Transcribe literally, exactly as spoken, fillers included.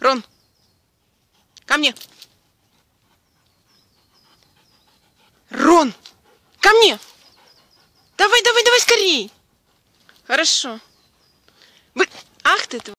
Рон, ко мне. Рон, ко мне. Давай, давай, давай скорей. Хорошо. Вы... Ах ты,